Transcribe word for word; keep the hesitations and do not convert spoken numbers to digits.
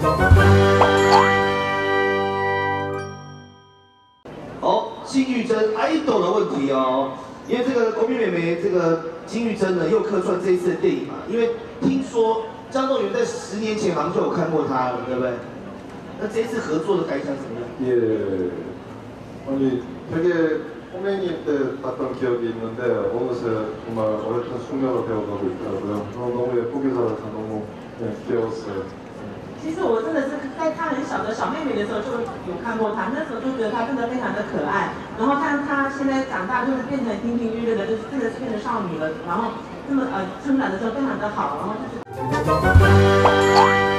好，金玉珍 idol 的问题哦，因为这个国民妹妹这个金玉珍呢又客串这一次的电影嘛，因为听说张栋元在十年前好像就有看过她了，对不对？那这一次合作的感想怎么样？ 예, 아니 되게 꼬맹이 때 봤던 기억이 있는데 어느새 정말 어렸던 숙녀가 되어가고 있더라고요. 너무 예쁘게 살아서 너무 네, 귀여웠어요. 其实我真的是在她很小的小妹妹的时候就有看过她，那时候就觉得她真的非常的可爱。然后看她现在长大，就是变成亭亭玉立的，就是真的是变成少女了。然后这么呃成长的时候非常的好，然后就是。